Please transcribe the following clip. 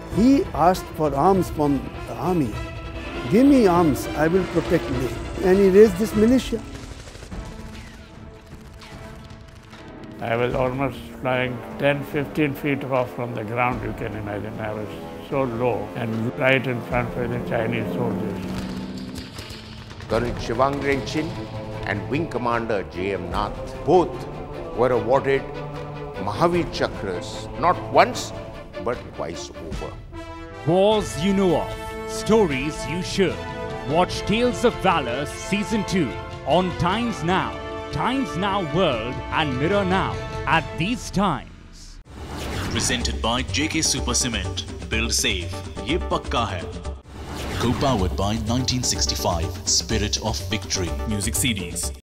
He asked for arms from the army. Give me arms, I will protect me. And he raised this militia. I was almost flying 10-15 feet off from the ground, you can imagine. I was so low and right in front were the Chinese soldiers. Colonel Chewang Rinchen and Wing Commander J.M. Nath both were awarded Maha Vir Chakras not once but twice over. Wars you know of, stories you should. Watch Tales of Valour Season 2 on Times Now World and Mirror Now at these times. Presented by JK Super Cement. Build safe. Ye pakka hai. Co-powered by 1965 Spirit of Victory. Music CDs.